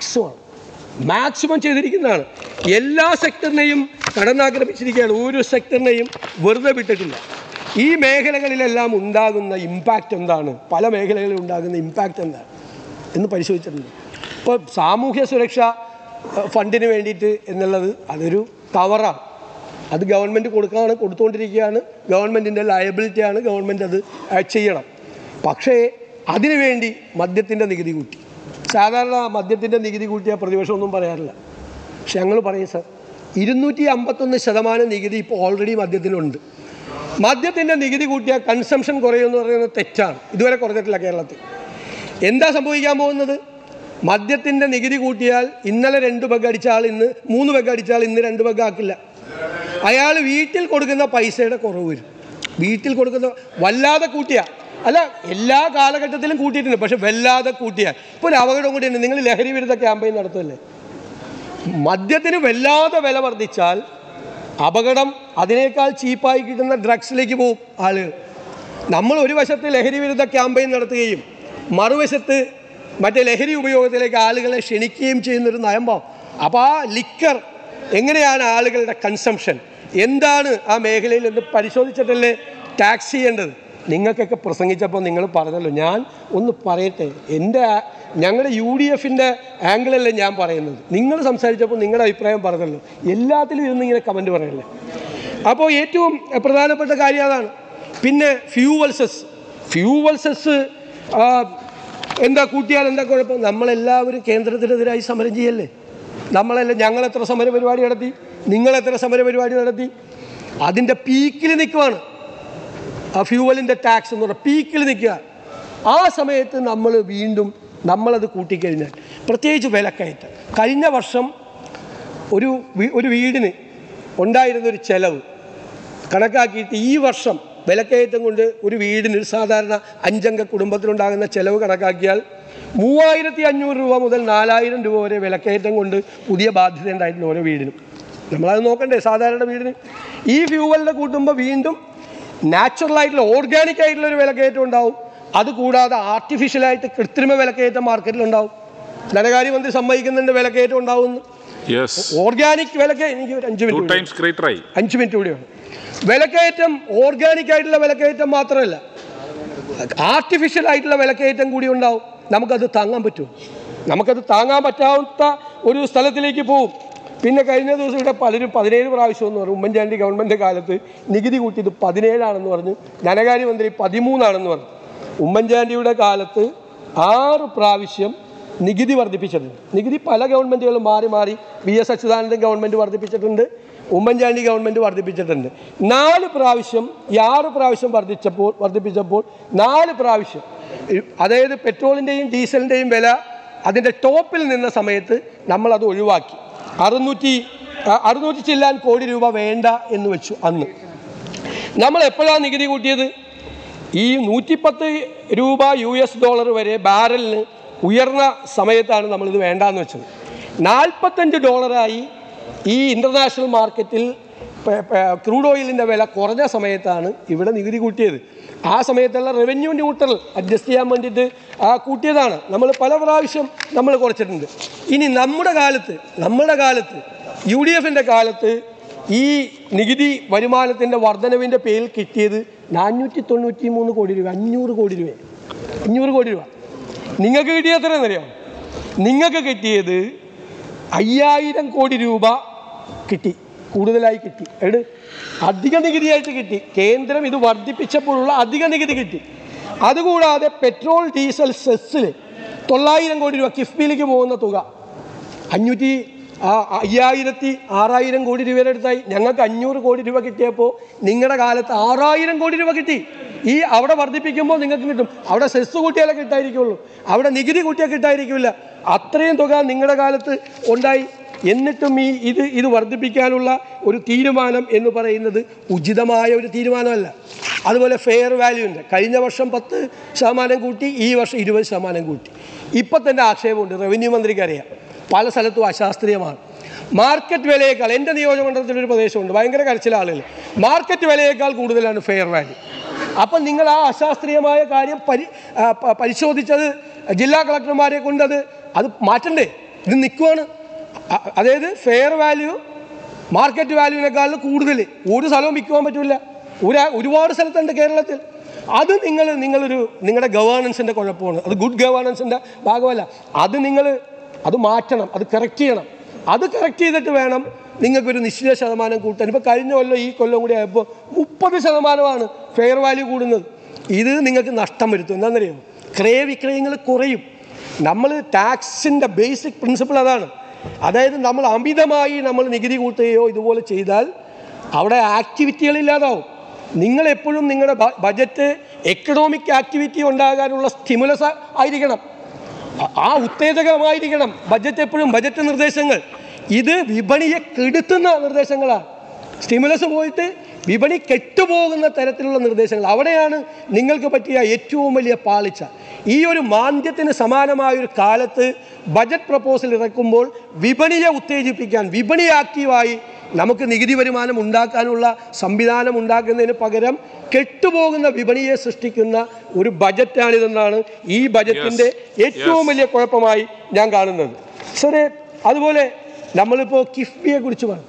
മാക്സിമം ചെയ്തിരിക്കുന്നതാണ്. എല്ലാ സെക്ടറിനെയും കടന്നാക്രമിച്ചിരിക്കുകയാണ്. ഒരു സെക്ടറിനെയും വെറുതെ വിട്ടിട്ടില്ല. ഈ മേഖലകളിലെല്ലാം ഉണ്ടാകുന്ന ഇമ്പാക്റ്റ് എന്താണ്, പല മേഖലകളിൽ ഉണ്ടാകുന്ന ഇമ്പാക്റ്റ് എന്താണ് എന്ന് പരിശോധിച്ചിട്ടുണ്ട്. ഇപ്പോൾ സാമൂഹ്യ സുരക്ഷാ ഫണ്ടിന് വേണ്ടിയിട്ട് എന്നുള്ളത് അതൊരു കവറാണ്. അത് ഗവൺമെൻറ് കൊടുത്തുകൊണ്ടിരിക്കുകയാണ്. ഗവൺമെൻറ്റിൻ്റെ ലയബിലിറ്റിയാണ്, ഗവൺമെൻറ് അത് ചെയ്യണം. പക്ഷേ അതിനുവേണ്ടി മദ്യത്തിൻ്റെ നികുതി കൂട്ടി. സാധാരണ മദ്യത്തിൻ്റെ നികുതി കൂട്ടിയ പ്രതിപക്ഷമൊന്നും പറയാറില്ല. പക്ഷെ ഞങ്ങൾ പറയും സാർ, 251% നികുതി ഇപ്പോൾ ഓൾറെഡി മദ്യത്തിനുണ്ട്. മദ്യത്തിൻ്റെ നികുതി കൂട്ടിയ കൺസംഷൻ കുറയുമെന്ന് പറയുന്നത് തെറ്റാണ്. ഇതുവരെ കുറഞ്ഞിട്ടില്ല കേരളത്തിൽ. എന്താ സംഭവിക്കാൻ പോകുന്നത്? മദ്യത്തിൻ്റെ നികുതി കൂട്ടിയാൽ ഇന്നലെ 2 പെഗ് അടിച്ച ആൾ ഇന്ന് 3 പെഗ് അടിച്ചാൽ ഇന്ന് 2 പെഗ് ആക്കില്ല. അയാൾ വീട്ടിൽ കൊടുക്കുന്ന പൈസയുടെ കുറവ് വരും. വീട്ടിൽ കൊടുക്കുന്ന വല്ലാതെ കൂട്ടിയ അല്ല, എല്ലാ കാലഘട്ടത്തിലും കൂട്ടിയിട്ടുണ്ട്. പക്ഷെ വല്ലാതെ കൂട്ടിയാൽ ഇപ്പോൾ ഒരു അപകടം കൂടിയുണ്ട്. നിങ്ങൾ ലഹരി വിരുദ്ധ ക്യാമ്പയിൻ നടത്തുമല്ലേ? മദ്യത്തിന് വല്ലാതെ വില വർദ്ധിച്ചാൽ അപകടം അതിനേക്കാൾ ചീപ്പായി കിട്ടുന്ന ഡ്രഗ്സിലേക്ക് പോകും ആളുകൾ. നമ്മൾ ഒരു വശത്ത് ലഹരി വിരുദ്ധ ക്യാമ്പയിൻ നടത്തുകയും മറുവശത്ത് മറ്റേ ലഹരി ഉപയോഗത്തിലേക്ക് ആളുകളെ ക്ഷണിക്കുകയും ചെയ്യുന്നൊരു നയമ്പാവും. അപ്പോൾ ആ ലിക്കർ എങ്ങനെയാണ് ആളുകളുടെ കൺസംഷൻ, എന്താണ് ആ മേഖലയിൽ എന്ന് പരിശോധിച്ചിട്ടല്ലേ ടാക്സ് ചെയ്യേണ്ടത്. നിങ്ങൾക്കൊക്കെ പ്രസംഗിച്ചപ്പോൾ നിങ്ങൾ പറഞ്ഞല്ലോ, ഞാൻ ഒന്ന് പറയട്ടെ, ഞങ്ങളുടെ UDFിൻ്റെ ആംഗിളല്ലേ ഞാൻ പറയുന്നത്. നിങ്ങൾ സംസാരിച്ചപ്പോൾ നിങ്ങളുടെ അഭിപ്രായം പറഞ്ഞല്ലോ. എല്ലാത്തിലും ഇരുന്നിങ്ങനെ കമൻറ്റ് പറയല്ലേ. അപ്പോൾ ഏറ്റവും പ്രധാനപ്പെട്ട കാര്യം അതാണ്. പിന്നെ ഫ്യൂവൽ സെസ് എന്താ കൂട്ടിയാൽ എന്താ കുഴപ്പം? നമ്മളെല്ലാവരും കേന്ദ്രത്തിനെതിരായി സമരം ചെയ്യല്ലേ? ഞങ്ങളെത്ര സമര പരിപാടി നടത്തി, നിങ്ങളെത്ര സമര പരിപാടി നടത്തി? അതിൻ്റെ പീക്കിൽ നിൽക്കുവാണ്. ആ ഫ്യൂവലിൻ്റെ ടാക്സ് എന്ന് പറഞ്ഞാൽ പീക്കിൽ നിൽക്കുക. ആ സമയത്ത് നമ്മളത് കൂട്ടിക്കഴിഞ്ഞാൽ, പ്രത്യേകിച്ച് വിലക്കയറ്റം. കഴിഞ്ഞ വർഷം ഒരു വീടിന് ഉണ്ടായിരുന്നൊരു ചെലവ് കണക്കാക്കിയിട്ട് ഈ വർഷം വിലക്കയറ്റം കൊണ്ട് ഒരു വീടിന്, ഒരു സാധാരണ 5 അംഗ കുടുംബത്തിലുണ്ടാകുന്ന ചെലവ് കണക്കാക്കിയാൽ 3500 രൂപ മുതൽ 4000 രൂപ വരെ വിലക്കയറ്റം കൊണ്ട് പുതിയ ബാധ്യത ഉണ്ടായിട്ടുണ്ട് ഓരോ വീടിനും. നമ്മളത് നോക്കണ്ടേ? സാധാരണ വീടിന് ഈ ഫ്യൂവലിൻ്റെ കൂട്ടുമ്പോൾ വീണ്ടും നാച്ചുറലായിട്ടുള്ള ഓർഗാനിക് ആയിട്ടുള്ള ഒരു വിലക്കയറ്റം ഉണ്ടാവും. അതുകൂടാതെ ആർട്ടിഫിഷ്യലായിട്ട് കൃത്രിമ വിലക്കയറ്റം മാർക്കറ്റിലുണ്ടാവും. ധനകാര്യമന്ത്രി സമ്മതിക്കുന്നുണ്ട് വിലക്കയറ്റം ഉണ്ടാവുമെന്ന്. ഓർഗാനിക് എനിക്ക് ഒരു 5 മിനിറ്റ് കൂടിയാണ്. വിലക്കയറ്റം ഓർഗാനിക് ആയിട്ടുള്ള വിലക്കയറ്റം മാത്രമല്ല, ആർട്ടിഫിഷ്യൽ ആയിട്ടുള്ള വിലക്കയറ്റം കൂടി ഉണ്ടാവും. നമുക്കത് താങ്ങാൻ പറ്റുമോ? നമുക്കത് താങ്ങാൻ പറ്റാത്ത ഒരു സ്ഥലത്തിലേക്ക് പോകും. പിന്നെ കഴിഞ്ഞ ദിവസം ഇവിടെ പലരും 17 പ്രാവശ്യം എന്ന് പറഞ്ഞു. ഉമ്മൻചാണ്ടി ഗവൺമെൻറ് കാലത്ത് നികുതി കൂട്ടിയത് 17 പറഞ്ഞു. ധനകാര്യമന്ത്രി 13 പറഞ്ഞു. ഉമ്മൻചാണ്ടിയുടെ കാലത്ത് 6 പ്രാവശ്യം നികുതി വർദ്ധിപ്പിച്ചിട്ടുണ്ട്. നികുതി പല ഗവൺമെൻറ്റുകളും മാറി VS അച്യുതാനന്ദൻ ഗവൺമെൻറ് വർദ്ധിപ്പിച്ചിട്ടുണ്ട്, ഉമ്മൻചാണ്ടി ഗവൺമെൻറ് വർദ്ധിപ്പിച്ചിട്ടുണ്ട്. 4 പ്രാവശ്യം ഈ 6 പ്രാവശ്യം വർദ്ധിപ്പിച്ചപ്പോൾ 4 പ്രാവശ്യം, അതായത് പെട്രോളിൻ്റെയും ഡീസലിൻ്റെയും വില അതിൻ്റെ ടോപ്പിൽ നിന്ന സമയത്ത് നമ്മളത് ഒഴിവാക്കി. 600 ചില്ലാൻ കോടി രൂപ വേണ്ട എന്ന് വെച്ചു. അന്ന് നമ്മൾ എപ്പോഴാണ് നികുതി കൂട്ടിയത്? ഈ 110 രൂപ US ഡോളർ വരെ ബാരലിന് ഉയർന്ന സമയത്താണ് നമ്മളിത് വേണ്ടാന്ന് വെച്ചത്. $45 ഈ ഇൻ്റർനാഷണൽ മാർക്കറ്റിൽ ക്രൂഡ് ഓയിലിൻ്റെ വില കുറഞ്ഞ സമയത്താണ് ഇവിടെ നികുതി കൂട്ടിയത്. ആ സമയത്തുള്ള റവന്യൂ ന്യൂട്രൽ അഡ്ജസ്റ്റ് ചെയ്യാൻ വേണ്ടിയിട്ട് കൂട്ടിയതാണ്. നമ്മൾ പല പ്രാവശ്യം കുറച്ചിട്ടുണ്ട്. ഇനി നമ്മുടെ കാലത്ത് UDFിൻ്റെ കാലത്ത് ഈ നികുതി വരുമാനത്തിൻ്റെ വർധനവിൻ്റെ പേരിൽ കിട്ടിയത് 493 കോടി രൂപ, 500 കോടി രൂപ. നിങ്ങൾക്ക് കിട്ടിയത് എത്രയെന്നറിയാം? നിങ്ങൾക്ക് കിട്ടിയത് 5000 കോടി രൂപ കിട്ടി, കൂടുതലായി കിട്ടി. അധിക നികുതിയായിട്ട് കിട്ടി. കേന്ദ്രം ഇത് വർദ്ധിപ്പിച്ചപ്പോഴുള്ള അധിക നികുതി കിട്ടി. അതുകൂടാതെ പെട്രോൾ ഡീസൽ സെസ്സിൽ 900 കോടി രൂപ കിഫ്ബിയിലേക്ക് പോകുന്ന തുക 6000 കോടി രൂപയുടെ അടുത്തായി. ഞങ്ങൾക്ക് 500 കോടി രൂപ കിട്ടിയപ്പോൾ നിങ്ങളുടെ കാലത്ത് 6000 കോടി രൂപ കിട്ടി. ഈ അവിടെ വർദ്ധിപ്പിക്കുമ്പോൾ നിങ്ങൾക്ക് കിട്ടും. അവിടെ സെസ് കൂട്ടിയാലേ കിട്ടായിരിക്കുള്ളൂ, അവിടെ നികുതി കൂട്ടിയാൽ കിട്ടായിരിക്കില്ല. അത്രയും തുക നിങ്ങളുടെ കാലത്ത് ഉണ്ടായി. എന്നിട്ടും ഇത് വർദ്ധിപ്പിക്കാനുള്ള ഒരു തീരുമാനം എന്ന് പറയുന്നത് ഉചിതമായ ഒരു തീരുമാനമല്ല. അതുപോലെ ഫെയർ വാല്യൂവിൻ്റെ കഴിഞ്ഞ വർഷം 10% കൂട്ടി, ഈ വർഷം 20% കൂട്ടി. ഇപ്പം തന്നെ ആക്ഷേപമുണ്ട്, റവന്യൂ മന്ത്രിക്ക് അറിയാം, പല സ്ഥലത്തും അശാസ്ത്രീയമാണ്. മാർക്കറ്റ് വിലയേക്കാൾ, എൻ്റെ നിയോജകമണ്ഡലത്തിലൊരു പ്രദേശമുണ്ട്, ഭയങ്കര കരച്ചില ആളുകൾ, മാർക്കറ്റ് വിലയേക്കാൾ കൂടുതലാണ് ഫെയർ വാല്യൂ. അപ്പം നിങ്ങൾ ആ അശാസ്ത്രീയമായ കാര്യം പരിശോധിച്ചത് ജില്ലാ കളക്ടർമാരെ കൊണ്ട് അത് മാറ്റണ്ടേ? ഇത് നിൽക്കുവാണ്. അതായത് ഫെയർ വാല്യൂ മാർക്കറ്റ് വാല്യൂവിനേക്കാളും കൂടുതൽ ഒരു സ്ഥലവും വിൽക്കുവാൻ പറ്റില്ല. ഒരുപാട് സ്ഥലത്തുണ്ട് കേരളത്തിൽ. അത് നിങ്ങളുടെ ഗവേണൻസിൻ്റെ കുഴപ്പമാണ്. അത് ഗുഡ് ഗവേണൻസിൻ്റെ ഭാഗമല്ല. അത് മാറ്റണം, അത് കറക്റ്റ് ചെയ്യണം. അത് കറക്റ്റ് ചെയ്തിട്ട് വേണം നിങ്ങൾക്കൊരു നിശ്ചിത ശതമാനം കൂട്ടാൻ. ഇപ്പോൾ കഴിഞ്ഞ കൊല്ലം ഈ കൊല്ലം കൂടി ആയപ്പോൾ 30% ഫെയർ വാല്യൂ കൂടുന്നത്. ഇത് നിങ്ങൾക്ക് നഷ്ടം വരുത്തും. എന്താണെന്നറിയാമോ? ക്രയവിക്രയങ്ങൾ കുറയും. നമ്മൾ ടാക്സിൻ്റെ ബേസിക് പ്രിൻസിപ്പിൾ അതാണ്. അതായത് നമ്മൾ അമിതമായി നികുതി കൂട്ടുകയോ ഇതുപോലെ ചെയ്താൽ അവിടെ ആക്ടിവിറ്റികളില്ലാതാവും. നിങ്ങളെപ്പോഴും നിങ്ങളുടെ ബജറ്റ് എക്കണോമിക് ആക്ടിവിറ്റി ഉണ്ടാകാനുള്ള സ്റ്റിമുലസ് ആയിരിക്കണം, ആ ഉത്തേജകമായിരിക്കണം ബജറ്റ്. എപ്പോഴും ബജറ്റ് നിർദ്ദേശങ്ങൾ ഇത് വിപണിയെ കെടുത്തുന്ന നിർദ്ദേശങ്ങളാണ്. സ്റ്റിമുലസ് പോയിട്ട് വിപണി കെട്ടുപോകുന്ന തരത്തിലുള്ള നിർദ്ദേശങ്ങൾ. അവിടെയാണ് നിങ്ങൾക്ക് പറ്റിയ ഏറ്റവും വലിയ പാളിച്ച. ഈ ഒരു മാന്ദ്യത്തിന് സമാനമായൊരു കാലത്ത് ബജറ്റ് പ്രപ്പോസൽ ഇറക്കുമ്പോൾ വിപണിയെ ഉത്തേജിപ്പിക്കാൻ, വിപണി ആക്റ്റീവായി നമുക്ക് നികുതി വരുമാനം ഉണ്ടാക്കാനുള്ള സംവിധാനം ഉണ്ടാക്കുന്നതിന് പകരം കെട്ടുപോകുന്ന വിപണിയെ സൃഷ്ടിക്കുന്ന ഒരു ബജറ്റാണിതെന്നാണ് ഈ ബജറ്റിൻ്റെ ഏറ്റവും വലിയ കുഴപ്പമായി ഞാൻ കാണുന്നത്. സാറേ, അതുപോലെ നമ്മളിപ്പോൾ കിഫ്ബിയെ കുറിച്ച് പറഞ്ഞു.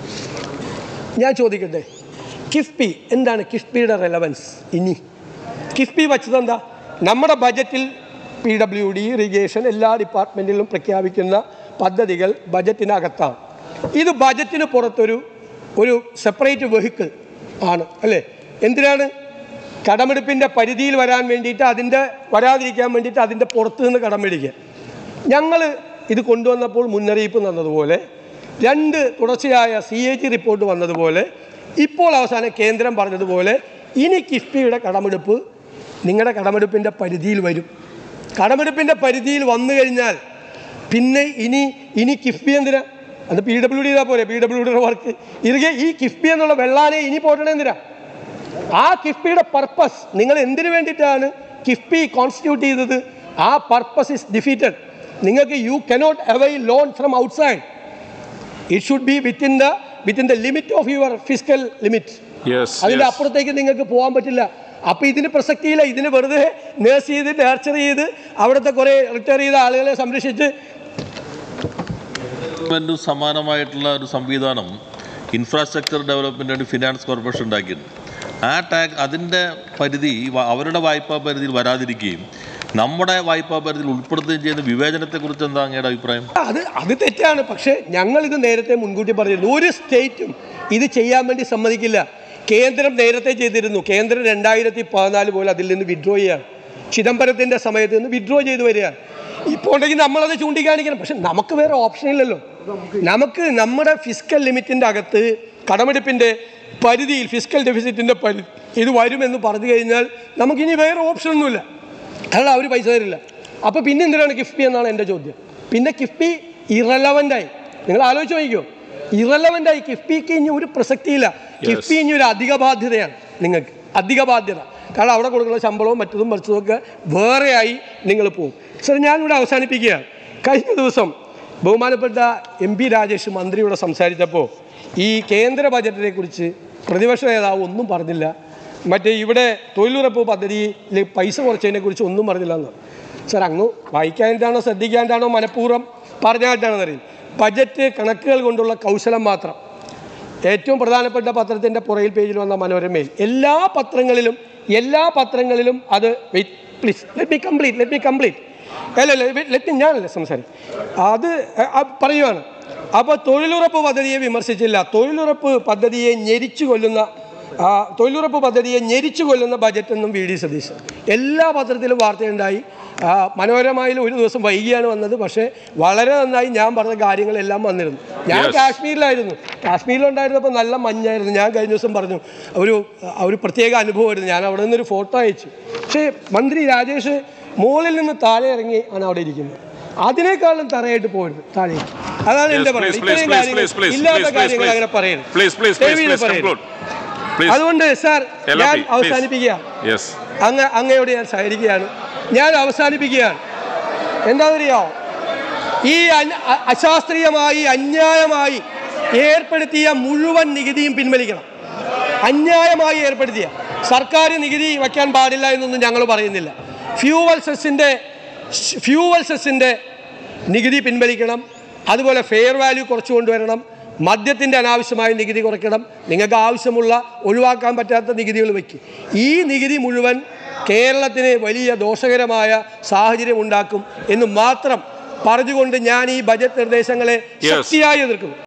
ഞാൻ ചോദിക്കട്ടെ, കിഫ്ബി എന്താണ്? കിഫ്ബിയുടെ റെലവൻസ് ഇനി കിഫ്ബി വച്ചതെന്താ? നമ്മുടെ ബജറ്റിൽ PWD, ഇറിഗേഷൻ എല്ലാ ഡിപ്പാർട്ട്മെൻറ്റിലും പ്രഖ്യാപിക്കുന്ന പദ്ധതികൾ ബജറ്റിനകത്താണ്. ഇത് ബജറ്റിന് പുറത്തൊരു സെപ്പറേറ്റ് വെഹിക്കിൾ ആണ് അല്ലേ? എന്തിനാണ്? കടമെടുപ്പിൻ്റെ പരിധിയിൽ വരാൻ വേണ്ടിയിട്ട്, വരാതിരിക്കാൻ വേണ്ടിയിട്ട് അതിൻ്റെ പുറത്ത് നിന്ന് കടമെടുക്കുക. ഞങ്ങൾ ഇത് കൊണ്ടുവന്നപ്പോൾ മുന്നറിയിപ്പ് തന്നതുപോലെ, 2 തുടർച്ചയായ CAG റിപ്പോർട്ട് വന്നതുപോലെ, ഇപ്പോൾ അവസാനം കേന്ദ്രം പറഞ്ഞതുപോലെ ഇനി കിഫ്ബിയുടെ കടമെടുപ്പ് നിങ്ങളുടെ കടമെടുപ്പിൻ്റെ പരിധിയിൽ വരും. കടമെടുപ്പിൻ്റെ പരിധിയിൽ വന്നു കഴിഞ്ഞാൽ പിന്നെ ഇനി കിഫ്ബി എന്തിനാ? അത് PWD ചെയ്താൽ പോലെ, PWDയുടെ വർക്ക് ഈ കിഫ്ബി എന്നുള്ള വെള്ളാനെ ഇനി പോറ്റണേ എന്തിനാ? ആ കിഫ്ബിയുടെ പർപ്പസ്, നിങ്ങൾ എന്തിനു വേണ്ടിയിട്ടാണ് കിഫ്ബി കോൺസ്റ്റിറ്റ്യൂട്ട് ചെയ്തത്? ആ പർപ്പസ് ഇസ് ഡിഫീറ്റഡ്. നിങ്ങൾക്ക് you cannot avail loan from outside. It should be within the limit of your fiscal limit. അതിൻ്റെ അപ്പുറത്തേക്ക് നിങ്ങൾക്ക് പോകാൻ പറ്റില്ല. അപ്പോൾ ഇതിന് പ്രസക്തിയില്ല. ഇതിന് വെറുതെ നേഴ്സ് ചെയ്ത് നേർച്ചർ ചെയ്ത് അവിടുത്തെ കുറേ റിട്ടയർ ചെയ്ത ആളുകളെ സംരക്ഷിച്ച് സമാനമായിട്ടുള്ള ഒരു സംവിധാനം ഇൻഫ്രാസ്ട്രക്ചർ ഡെവലപ്മെൻറ്റ് ഫിനാൻസ് കോർപ്പറേഷൻ ഉണ്ടാക്കിയിരുന്നു. അതിൻ്റെ പരിധി അവരുടെ വായ്പാ പരിധിയിൽ വരാതിരിക്കുകയും നമ്മുടെ വായ്പാ പരിധിയിൽ ഉൾപ്പെടുത്തുകയും ചെയ്യുന്ന വിവേചനത്തെക്കുറിച്ച് എന്താ അങ്ങയുടെ അഭിപ്രായം? അത് തെറ്റാണ്. പക്ഷേ ഞങ്ങളിത് നേരത്തെ മുൻകൂട്ടി പറഞ്ഞിരുന്നു. ഒരു സ്റ്റേറ്റും ഇത് ചെയ്യാൻ വേണ്ടി സമ്മതിക്കില്ല. കേന്ദ്രം നേരത്തെ ചെയ്തിരുന്നു. കേന്ദ്രം 2014 പോലെ അതിൽ നിന്ന് വിഡ്രോ ചെയ്യുകയാണ്. ചിദംബരത്തിൻ്റെ സമയത്ത് നിന്ന് വിഡ്രോ ചെയ്ത് വരികയാണ്. ഇപ്പോൾ ഉണ്ടെങ്കിൽ നമ്മളത് ചൂണ്ടിക്കാണിക്കണം. പക്ഷെ നമുക്ക് വേറെ ഓപ്ഷൻ ഇല്ലല്ലോ. നമുക്ക് നമ്മുടെ ഫിസ്ക്കൽ ലിമിറ്റിൻ്റെ അകത്ത് കടമെടുപ്പിൻ്റെ പരിധിയിൽ ഫിസ്ക്കൽ ഡെഫിസിറ്റിൻ്റെ പരിധി ഇത് വരുമെന്ന് പറഞ്ഞു കഴിഞ്ഞാൽ നമുക്കിനി വേറെ ഓപ്ഷനൊന്നുമില്ല. അല്ല, അവർ പൈസ തരില്ല. അപ്പോൾ പിന്നെ എന്തിനാണ് കിഫ്ബി എന്നാണ് എൻ്റെ ചോദ്യം. പിന്നെ കിഫ്ബി ഇറലവൻ്റായി. നിങ്ങൾ ആലോചിച്ച് നോക്കിക്കോ, ഇറലവൻ്റായി. കിഫ്ബിക്ക് ഇനി ഒരു പ്രസക്തിയില്ല. കിഫ്ബി ഇനി ഒരു അധിക ബാധ്യതയാണ് നിങ്ങൾക്ക്, അധിക ബാധ്യത. കാരണം അവിടെ കൊടുക്കുന്ന ശമ്പളവും മറ്റതും മറിച്ചതൊക്കെ വേറെയായി നിങ്ങൾ പോകും. സർ, ഞാനിവിടെ അവസാനിപ്പിക്കുകയാണ്. കഴിഞ്ഞ ദിവസം ബഹുമാനപ്പെട്ട MP രാജേഷ് മന്ത്രിയോട് സംസാരിച്ചപ്പോൾ ഈ കേന്ദ്ര ബജറ്റിനെ കുറിച്ച് പ്രതിപക്ഷ നേതാവ് ഒന്നും പറഞ്ഞില്ല. ഇവിടെ തൊഴിലുറപ്പ് പദ്ധതിയിൽ പൈസ കുറച്ചതിനെ കുറിച്ച് ഒന്നും പറഞ്ഞില്ല എന്ന്. സർ, അങ്ങ് വായിക്കാനായിട്ടാണോ ശ്രദ്ധിക്കാനായിട്ടാണോ മനഃപൂർവ്വം പറഞ്ഞായിട്ടാണെന്ന് അറിയില്ല. ബജറ്റ് കണക്കുകൾ കൊണ്ടുള്ള കൗശലം മാത്രം. ഏറ്റവും പ്രധാനപ്പെട്ട പത്രത്തിൻ്റെ പുറകിൽ പേജിൽ വന്ന മനോരമയിൽ എല്ലാ പത്രങ്ങളിലും അത് പ്ലീസ് ലെറ്റ് മീ കംപ്ലീറ്റ് ഞാനല്ലേ സംസാരിക്കും. അത് പറയുവാണ്. അപ്പോൾ തൊഴിലുറപ്പ് പദ്ധതിയെ വിമർശിച്ചില്ല. തൊഴിലുറപ്പ് പദ്ധതിയെ ഞെരിച്ചു കൊല്ലുന്ന ബജറ്റെന്നും VD സതീശൻ. എല്ലാ പത്രത്തിലും വാർത്തയുണ്ടായി. മനോരമയിൽ ഒരു ദിവസം വൈകിയാണ് വന്നത്. പക്ഷേ വളരെ നന്നായി ഞാൻ പറഞ്ഞ കാര്യങ്ങളെല്ലാം വന്നിരുന്നു. ഞാൻ കാശ്മീരിലായിരുന്നു. കാശ്മീരിലുണ്ടായിരുന്നപ്പോൾ നല്ല മഞ്ഞായിരുന്നു. ഞാൻ കഴിഞ്ഞ ദിവസം പറഞ്ഞു ഒരു പ്രത്യേക അനുഭവമായിരുന്നു. ഞാൻ അവിടെ നിന്നൊരു ഫോട്ടോ അയച്ചു. പക്ഷേ മന്ത്രി രാജേഷ് മുകളിൽ നിന്ന് താഴെ ഇറങ്ങി ആണ് അവിടെ ഇരിക്കുന്നത്. അതിനേക്കാളും തറയായിട്ട് പോയിരുന്നു താഴേക്ക്. അതാണ് എൻ്റെ പറയുന്നത്. ഇത്രയും കാര്യങ്ങൾ ഇല്ലാത്ത കാര്യങ്ങൾ അങ്ങനെ പറയുന്നത്. അതുകൊണ്ട് സാർ ഞാൻ അവസാനിപ്പിക്കുകയാണ്. അങ്ങയോട് ഞാൻ സഹകരിക്കുകയാണ്. ഞാൻ അവസാനിപ്പിക്കുകയാണ്. എന്താണെന്നറിയാമോ, ഈ അശാസ്ത്രീയമായി അന്യായമായി ഏർപ്പെടുത്തിയ മുഴുവൻ നികുതിയും പിൻവലിക്കണം. അന്യായമായി ഏർപ്പെടുത്തിയ സർക്കാർ നികുതി വയ്ക്കാൻ പാടില്ല എന്നൊന്നും ഞങ്ങൾ പറയുന്നില്ല. ഫ്യൂവൽ സെസ്സിൻ്റെ നികുതി പിൻവലിക്കണം. അതുപോലെ ഫെയർ വാല്യൂ കുറച്ചു കൊണ്ടുവരണം. മദ്യത്തിൻ്റെ അനാവശ്യമായ നികുതി കുറയ്ക്കണം. നിങ്ങൾക്ക് ആവശ്യമുള്ള ഒഴിവാക്കാൻ പറ്റാത്ത നികുതികൾ വയ്ക്കും. ഈ നികുതി മുഴുവൻ കേരളത്തിന് വലിയ ദോഷകരമായ സാഹചര്യം ഉണ്ടാക്കും എന്ന് മാത്രം പറഞ്ഞുകൊണ്ട് ഞാൻ ഈ ബജറ്റ് നിർദ്ദേശങ്ങളെ ശക്തിയായി എതിർക്കുന്നു.